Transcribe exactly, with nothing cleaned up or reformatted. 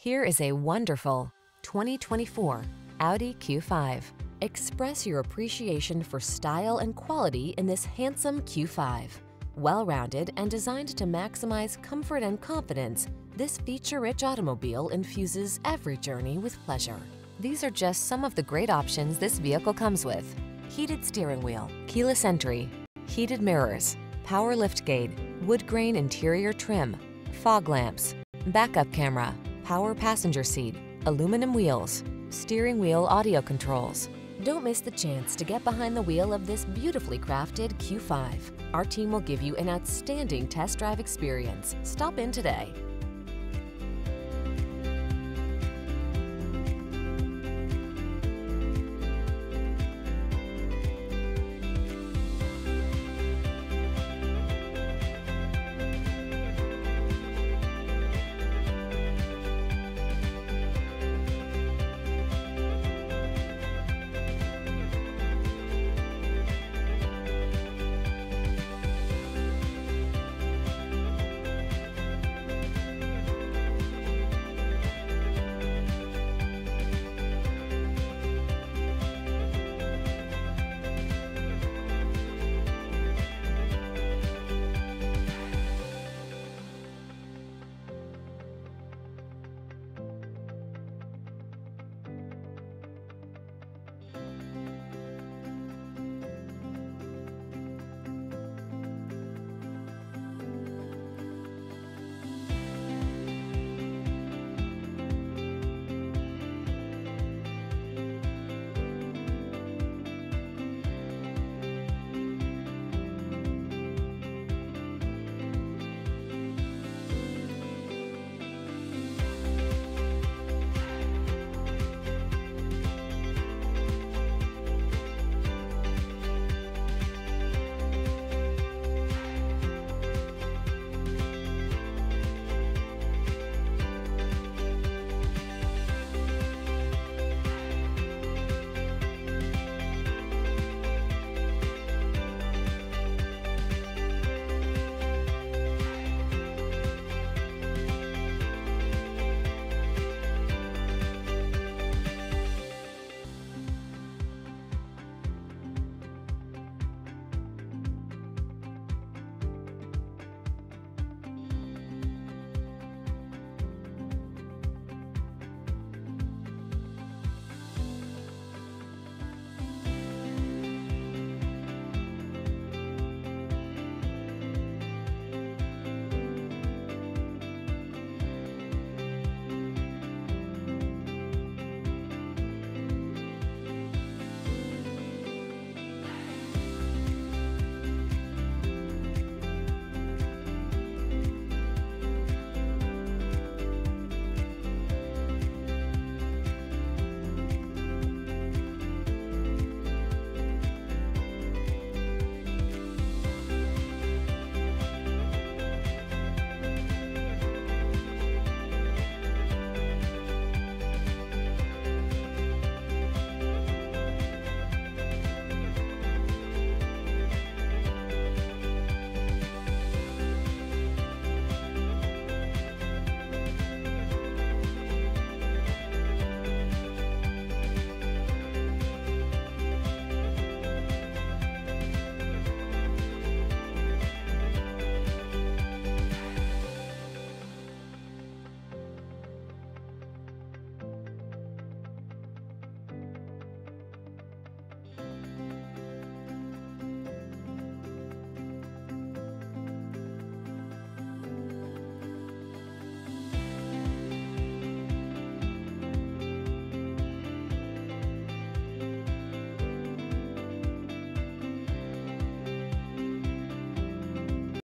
Here is a wonderful twenty twenty-four Audi Q five. Express your appreciation for style and quality in this handsome Q five. Well-rounded and designed to maximize comfort and confidence, this feature-rich automobile infuses every journey with pleasure. These are just some of the great options this vehicle comes with: heated steering wheel, keyless entry, heated mirrors, power liftgate, wood grain interior trim, fog lamps, backup camera, power passenger seat, aluminum wheels, steering wheel audio controls. Don't miss the chance to get behind the wheel of this beautifully crafted Q five. Our team will give you an outstanding test drive experience. Stop in today.